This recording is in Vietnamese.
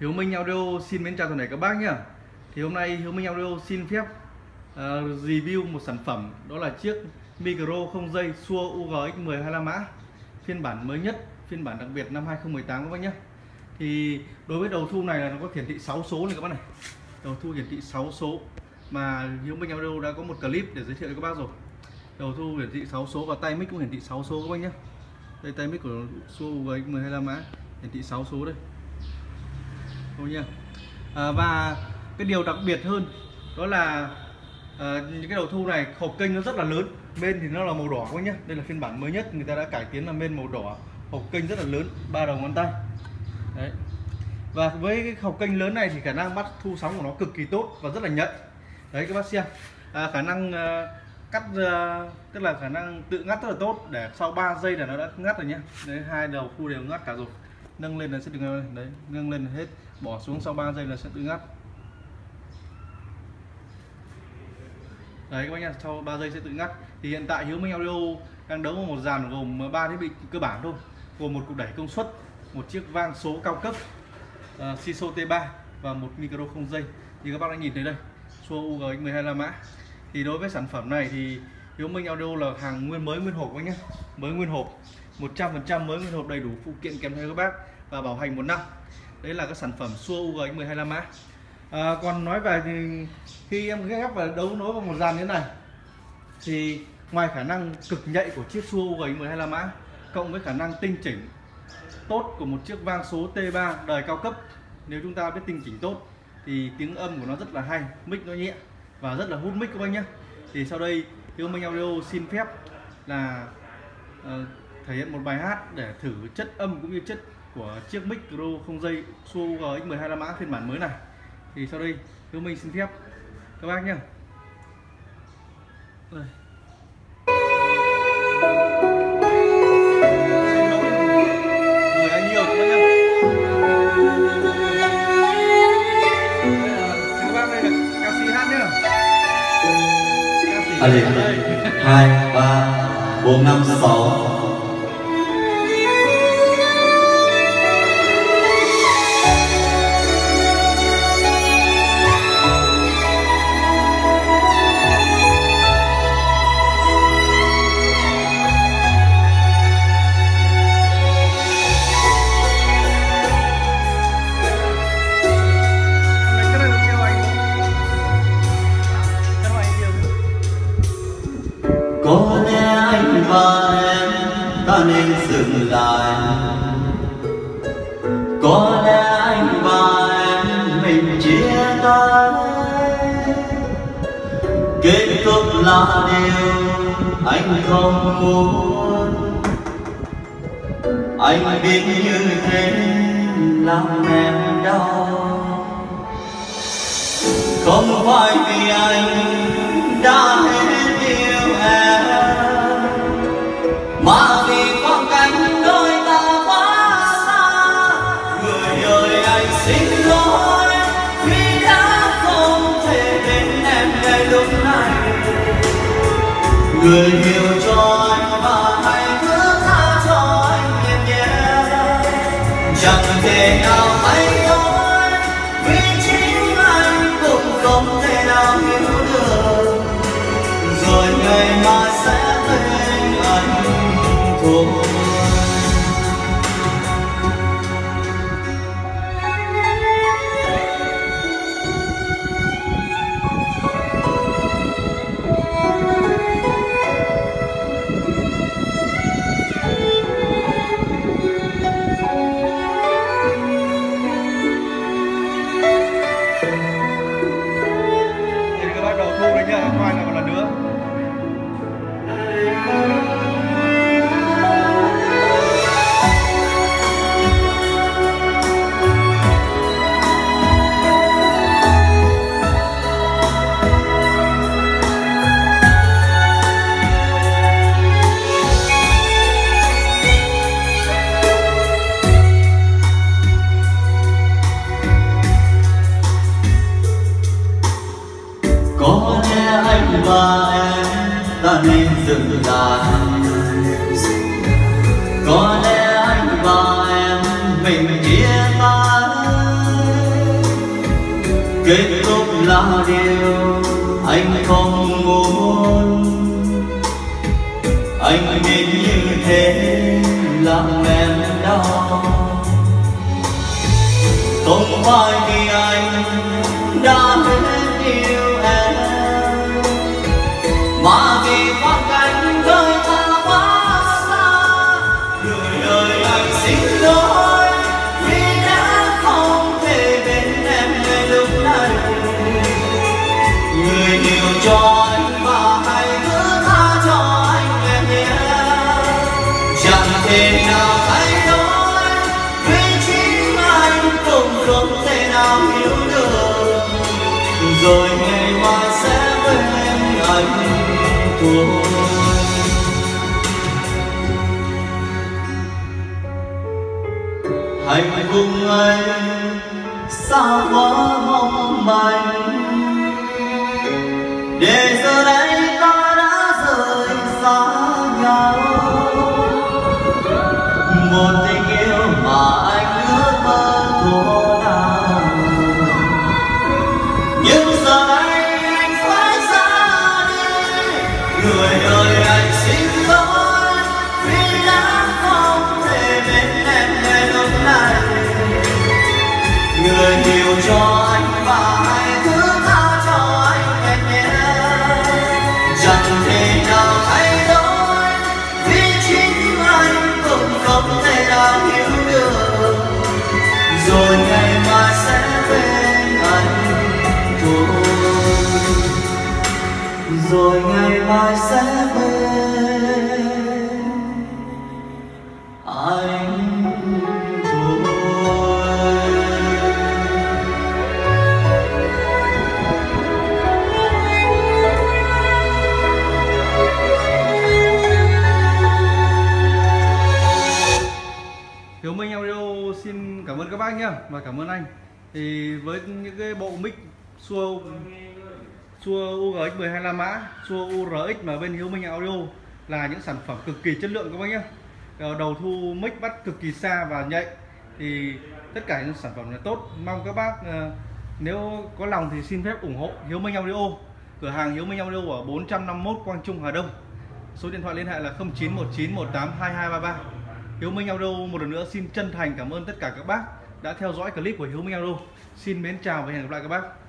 Hiếu Minh Audio xin mến chào toàn thể các bác nhé. Thì hôm nay Hiếu Minh Audio xin phép review một sản phẩm, đó là chiếc micro không dây Shure UGX10 25 mã phiên bản mới nhất, phiên bản đặc biệt năm 2018 các bác nhé. Thì đối với đầu thu này là nó có hiển thị 6 số này các bác này. Đầu thu hiển thị 6 số mà Hiếu Minh Audio đã có một clip để giới thiệu cho các bác rồi. Đầu thu hiển thị 6 số và tay mic cũng hiển thị 6 số các bác nhé. Đây tay mic của Shure UGX10 25 mã hiển thị 6 số đây. Thôi nha. Và cái điều đặc biệt hơn đó là những cái đầu thu này hộp kênh nó rất là lớn, bên thì nó là màu đỏ các nhé. Đây là phiên bản mới nhất, người ta đã cải tiến là bên màu đỏ, hộp kênh rất là lớn, 3 đầu ngón tay. Đấy. Và với cái hộp kênh lớn này thì khả năng bắt thu sóng của nó cực kỳ tốt và rất là nhạy. Đấy các bác xem, khả năng cắt tức là khả năng tự ngắt rất là tốt, để sau 3 giây là nó đã ngắt rồi nhé. Đấy, hai đầu thu đều ngắt cả rồi. Nâng lên là sẽ đừng đấy, nâng lên là hết, bỏ xuống sau 3 giây là sẽ tự ngắt. Đấy các bác nhá, sau 3 giây sẽ tự ngắt. Thì hiện tại Hiếu Minh Audio đang đấu một dàn gồm 3 thiết bị cơ bản thôi, gồm một cục đẩy công suất, một chiếc vang số cao cấp Siso T3 và một micro không dây. Thì các bác đã nhìn thấy đây, Shure UGX10 25 mã. Thì đối với sản phẩm này thì Hiếu Minh Audio là hàng nguyên hộp các nhé, mới nguyên hộp, 100% mới nguyên hộp, đầy đủ phụ kiện kèm theo các bác và bảo hành 1 năm. Đấy là các sản phẩm Shure UGX10 25 mã. Còn nói về thì khi em ghép và đấu nối vào một dàn như thế này thì ngoài khả năng cực nhạy của chiếc Shure UGX10 25 mã cộng với khả năng tinh chỉnh tốt của một chiếc vang số T3 đời cao cấp, nếu chúng ta biết tinh chỉnh tốt thì tiếng âm của nó rất là hay, mic nó nhẹ và rất là hút mic các bác nhé. Thì sau đây Hiếu Minh Audio xin phép là thể hiện một bài hát để thử chất âm cũng như chất của chiếc micro không dây Shure UGX10 25 mã phiên bản mới này. Thì sau đây Hiếu Minh xin phép các bác nhé. Đây. Người anh nhiều các bác nhé. Các bác đây là ca sĩ hát nhá. Ca sĩ đây. 2, 3, 4, 5, 6. Có lẽ anh và em ta nên dừng lại, có lẽ anh và em mình chia tay, kết thúc là điều anh không muốn. Anh biết như thế làm em đau, không phải vì anh đã hết yêu em, mà vì khoảng cách đôi ta quá xa. Người ơi anh xin lỗi vì đã không thể đến em ngay lúc này. Người hiểu cho anh và hãy thứ tha cho anh em nhé. Chẳng thể nào thay đổi vì chính anh cũng không thể nào hiểu được. Rồi ngày mai sẽ thấy anh thôi. Thì các bác đầu thu đấy nhá, quay lại một lần nữa. Có lẽ anh và em ta nên dừng lại, có lẽ anh và em mình chia tay, kết thúc là điều anh không muốn. Anh biết như thế làm em đau, không phải vì anh đã hết yêu em, mà vì khoảng cách đôi ta quá xa. Người ơi anh xin lỗi vì đã không thể bên em ngay lúc này. Người yêu cho anh và hãy cứ tha cho anh em nhé. Chẳng thể nào thay đổi vì chính anh cũng không thể nào hiểu được. Rồi ngày mai sẽ quên anh thôi. Hạnh phúc ấy xa quá mong manh, để giờ đây ta đã rời xa nhau. Một tình yêu mà anh ước mơ thổ nào, nhưng giờ đây anh phải ra đi. Người ơi anh xin lỗi vì đã không thể bên em ngay lúc này. Người hiểu cho anh và hãy thứ tha cho anh em nhé. Chẳng thể nào thay đổi vì chính anh cũng không thể nào hiểu được. Rồi ngày mai sẽ bên anh thôi. Rồi ngày mai sẽ bên anh thôi. Hiếu Minh Audio xin cảm ơn các bác nhé, và cảm ơn anh. Thì với những cái bộ mic Shure UGX12 La Mã, Shure URX mà bên Hiếu Minh Audio là những sản phẩm cực kỳ chất lượng các bác nhé. Đầu thu mic bắt cực kỳ xa và nhạy, thì tất cả những sản phẩm là tốt. Mong các bác nếu có lòng thì xin phép ủng hộ Hiếu Minh Audio. Cửa hàng Hiếu Minh Audio ở 451 Quang Trung, Hà Đông. Số điện thoại liên hệ là 0919182233. Hiếu Minh Audio một lần nữa xin chân thành cảm ơn tất cả các bác đã theo dõi clip của Hiếu Minh Audio. Xin mến chào và hẹn gặp lại các bác.